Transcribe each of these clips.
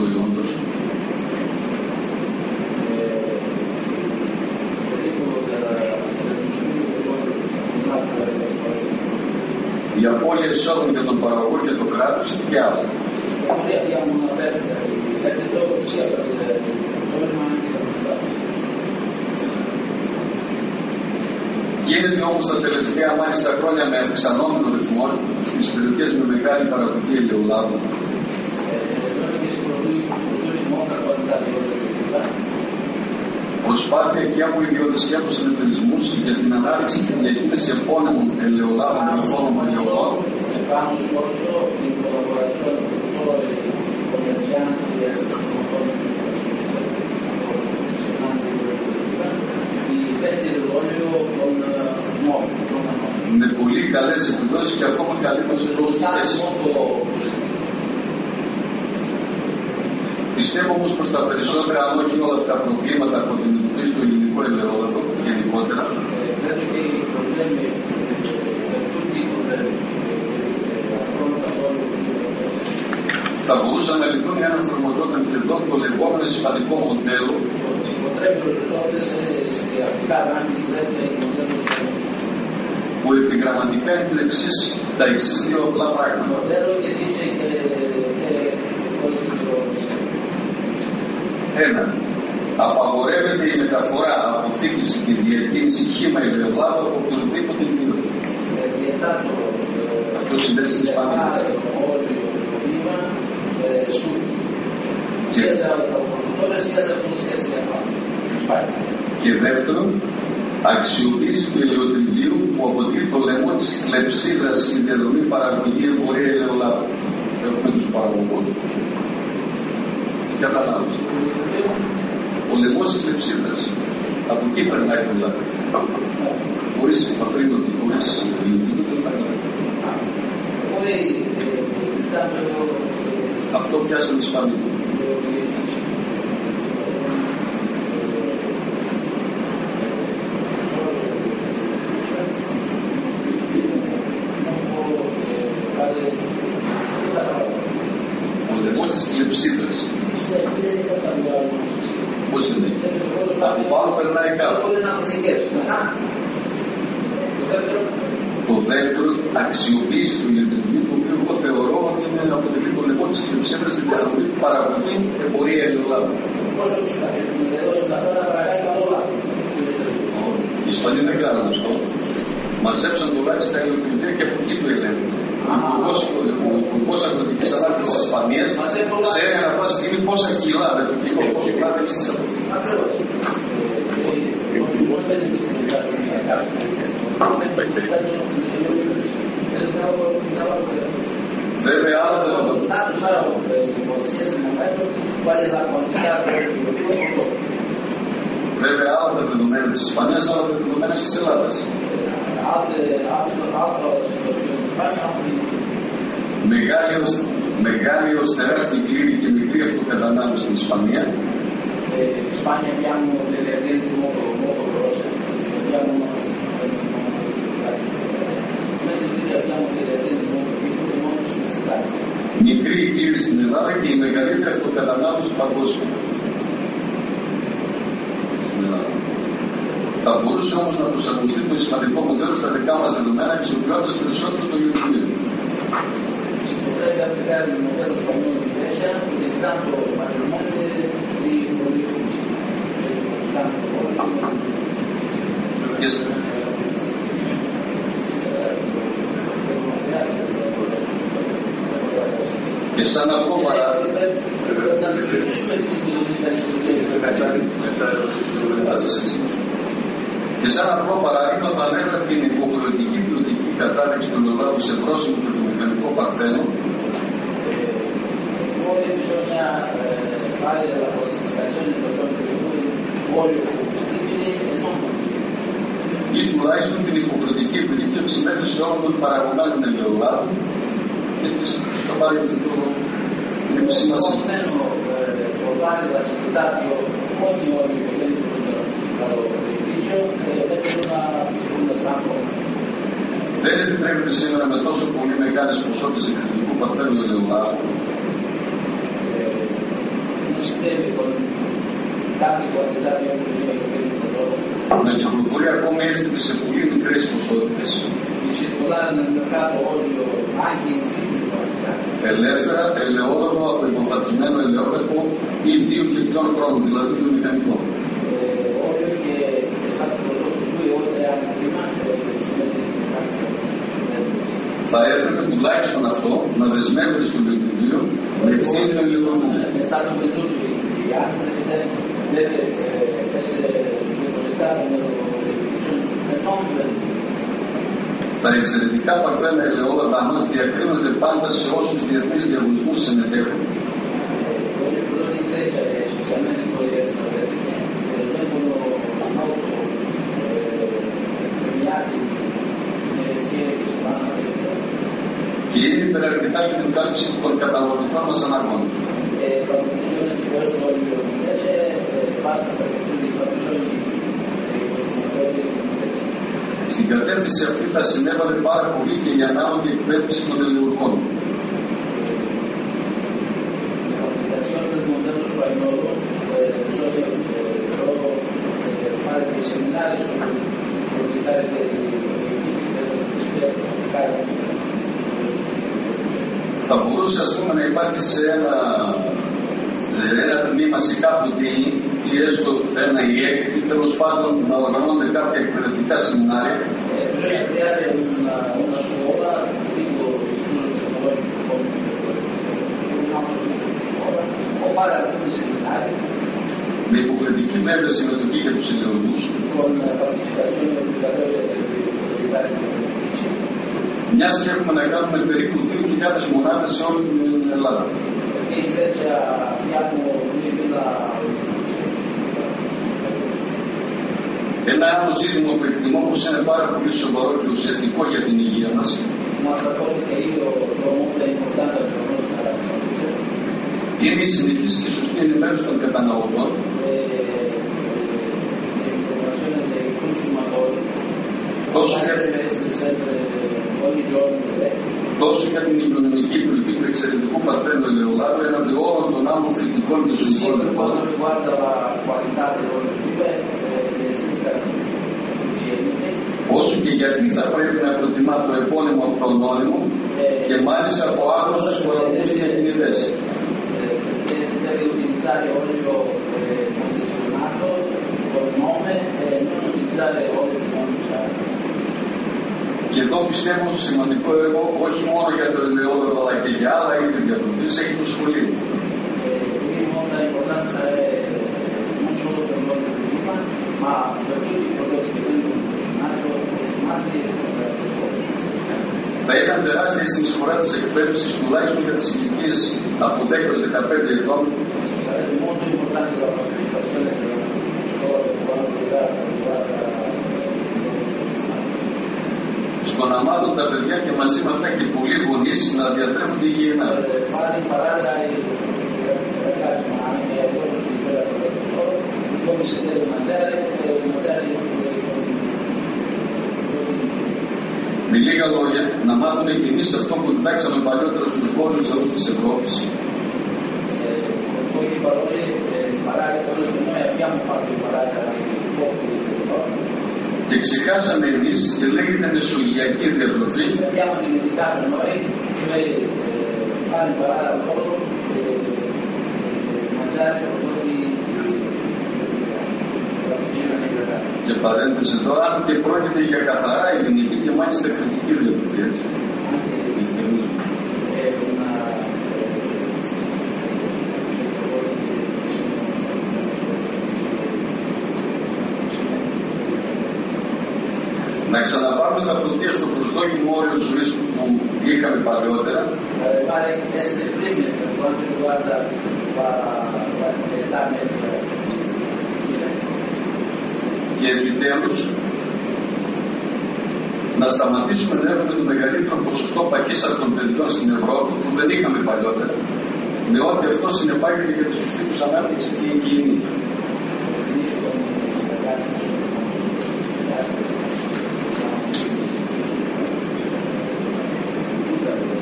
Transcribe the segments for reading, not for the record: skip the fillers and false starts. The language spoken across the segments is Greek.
προϊόντος. Η απώλεια εισόδων για τον παραγωγό και το κράτος και άλλα. Γίνεται όμως τα τελευταία μάλιστα χρόνια με αυξανόμενο ρυθμό στις περιοχές με μεγάλη παραγωγή ελαιολάδου. Προσπάθεια και από ιδιώτες και από συνεταιρισμούς για την ανάπτυξη και διακίνηση επώνυμων ελαιολάδων με όνομα ελαιολάδου. Με πολύ καλές επιδόσεις και ακόμα καλύτερες προοπτικές. Πιστεύω όμως πως τα περισσότερα, αν όχι όλα τα προβλήματα που αντιμετωπίζει το ελληνικό ελαιόλαδο γενικότερα, θα μπορούσαν να λυθούν εάν εφαρμοζόταν και εδώ το λεγόμενο ισπανικό μοντέλο, που επιγραμματικά είναι τα εξής δύο απλά πράγματα. Ένα, απαγορεύεται η μεταφορά, αποθήκευση και διακίνηση χύμα ελαιολάδου από οποιοδήποτε είδο. Αυτό συμβαίνει στην Ισπανία. Και δεύτερον, αξιοποίηση του ελαιοτριβίου που αποτελεί το λαιμό της κλεψίδρας στη διαδρομή παραγωγή εμπορία ελαιολάδου. Έχουμε τους παραγωγούς. Καταλάβεις. Ο λαιμός της κλεψίδας. Από εκεί περνάει το λάδι. Χωρίς παπρίδωτη, χωρίς λιμνίδο δεν περνάει. Αυτό πιάσανε τις Ισπανία. Ο λαιμός της κλεψίδας. Πώς είναι? Από πάνω περνάει κάτω. Το δεύτερο, αξιοποίηση του ηλεκτρικού, το οποίο εγώ θεωρώ ότι είναι αποτελεί το λαιμό της κλεψίδας στην διαδρομή παραγωγή εμπορία ελαιολάδου. Οι Ισπανοί δεν κάνουν αυτό. Μαζέψαν τουλάχιστον τα ελαιοτριβία και από εκεί του ελέγχου. Ο Υπουργός Αγροτικής Ανάπτυξης της Ισπανίας ξέρει ανά πάσα στιγμή πόσα κιλά με το κιλό, πόσο κιλά έχει στις αποθήκες. Βέβαια άλλα τα δεδομένα της Ισπανίας, άλλα τα δεδομένα της Ελλάδας. Μεγάλη ως τεράστια κλήρη και μικρή αυτοκατανάλωση στην Ισπανία. Μικρή κλήρη στην Ελλάδα και η μεγαλύτερη αυτοκατανάλωση παγκόσμια στην Ελλάδα. Θα μπορούσε όμως να προσαρμοστεί το ισπανικό μοντέλο στα δικά μας δεδομένα, αξιοποιώντας περισσότερο το γεωργείο. Si potrebbe applicare il modello spagnolo di Grecia utilizzando maggiormente i modelli και σαν να πω και σαν να πω παράδειγμα θα ανέφερα την υποχρεωτική ποιοτική κατάδειξη του ελαιολάδου σε πρόσημο και το μηχανικό παρθένο. Ή τουλάχιστον την υποχρεωτική επιδική εξημέτρηση όλων των παραγωγών ελαιολάδου και στο παρελθόν την επισήμανση. Δεν επιτρέπεται σήμερα με τόσο πολύ μεγάλες ποσότητες εκρηκτικού παρθένου ελαιολάδου Να κυκλοφορεί ακόμη έστω και σε πολύ μικρές ποσότητες. Ελεύθερα, ελαιόδορμο από υποπατρισμένο ελαιόπερπο ή 2 και 3 χρόνων, δηλαδή το μηχανικό. Θα έπρεπε τουλάχιστον αυτό να δεσμεύεται στο λειτουργείο με ευθύνη ελαιοδορμού. Τα εξαιρετικά παρθένα ελαιόδατά μας διακρίνονται πάντα σε όσους διεθνείς διαγωνισμούς συμμετέχουν. Και είναι υπεραρκετά για την κάλυψη των καταναλωτικών μας αναγκών. Στην κατεύθυνση αυτή θα συνέβαλε πάρα πολύ και η ανάλογη εκπαίδευση των τελειουργών. Θα μπορούσε, ας πούμε, να υπάρχει σε ένα τμήμα σε κάποιο ΤΕΙ ή έστω ένα ΙΕΚ ή τέλος πάντων να οργανώνονται κάποια εκπαιδευτικά σεμινάρια. Με υποχρεωτική βέβαια συμμετοχή για τους ελαιοδούς. Μιας και έχουμε να κάνουμε περίπου 2.000 μονάδες σε όλη την Ελλάδα. Ένα άλλο ζήτημα που εκτιμώ πως είναι πάρα πολύ σοβαρό και ουσιαστικό για την υγεία μας είναι η συνεχής και σωστή ενημέρωση των καταναλωτών τόσο για την υγειονομική επιλογή του εξαιρετικού παρθένου ελαιολάδου έναντι όλων των άλλων φυτικών και ζωικών λεπτών, όσο και γιατί θα πρέπει να προτιμά το επώνυμο από το ανώνυμο και μάλιστα από άγνωστες φορολογικούς διακινητές. Και εδώ πιστεύω σημαντικό έργο όχι μόνο για το ελαιόδωρο αλλά και για άλλα είδη διατροφής έχει το σχολείο. Θα ήταν τεράστια η συνεισφορά της εκπαίδευσης τουλάχιστον για τις ηλικίες από 10-15 ετών στο να μάθουν τα παιδιά και μαζί με αυτά και πολλοί γονείς να διατρέχονται υγιεινά. Με λίγα λόγια, να μάθουν και εμείς αυτό που διδάξαμε παλιότερα στους βόρειους λαούς της Ευρώπης. Και ξεχάσαμε εμείς και λέγεται μεσογειακή διατροφή και παρένθεση εδώ, αν και πρόκειται για καθαρά ελληνική και μάλιστα κριτική διατροφή. Να ξαναπάρουμε τα πρωτεία στο προσδόκιμο όριο ζωής που είχαμε παλαιότερα και επιτέλους να σταματήσουμε να έχουμε το μεγαλύτερο ποσοστό παχύσαρκων παιδιών στην Ευρώπη που δεν είχαμε παλιότερα, με ό,τι αυτό συνεπάγεται για τη σωστή τους ανάπτυξη και υγιεινή.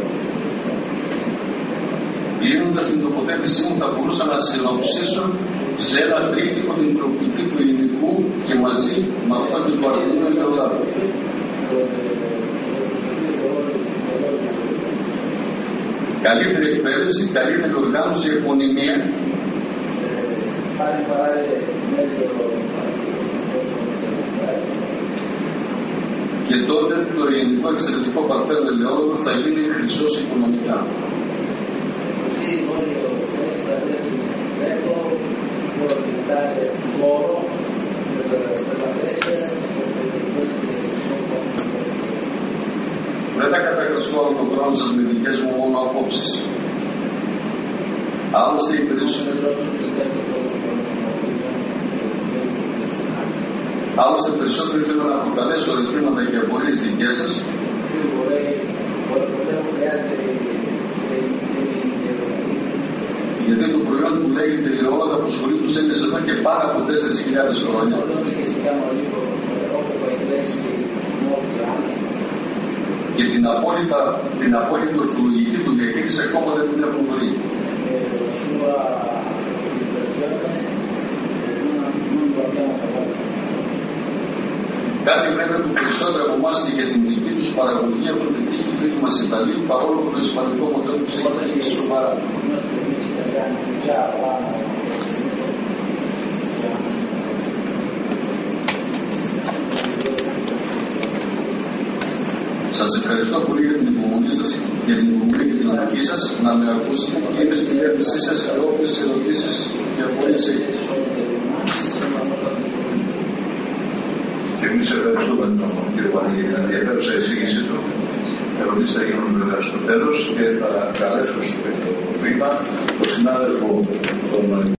Κλείνοντας την τοποθέτησή μου θα μπορούσα να συνοψίσω σε ένα τρίπτυχο την προοπτική του ελληνικού και μαζί με αυτό και του αρθρού ελαιολάδου. Καλύτερη εκπαίδευση, καλύτερη οργάνωση, επωνυμία. Και τότε το ελληνικό εξαιρετικό παρθένο ελαιόλαδο θα γίνει χρυσός οικονομικά. Δεν θα κατακραστώ από τον χρόνο σας με δικές μου μόνο απόψεις. Άλλωστε οι περισσότεροι θέλουν να προκαλέσω ερωτήματα και απορίες δικές σας. Γιατί το προϊόν που λέγεται ελαιόλαδο αποσχολεί τους Έλληνες εδώ και πάνω από 4.000 χρόνια. Και την απόλυτη ορθολογική του διαχείριση ακόμα δεν την έχουν βρει. Κάτι βέβαια που περισσότερο από εμάς και για την δική τους παραγωγή έχουν πετύχει οι φίλοι μας Ιταλοί, παρόλο που το ισπανικό μοντέλο τους έχει γίνει σοβαρά. Σας ευχαριστώ πολύ για την υπομονή σας, για την υπομονή και την ανοχή σας, να με ακούσετε και είμαι στη διάθεσή σας για όποιες ερωτήσεις και απορίες έχετε. Και εμείς ευχαριστούμε τον κύριο Παναγή για την ενδιαφέρουσα εισήγησή του. Ερωτήσεις θα γίνουν βέβαια στο τέλος και θα καλέσω στο βήμα τον συνάδελφο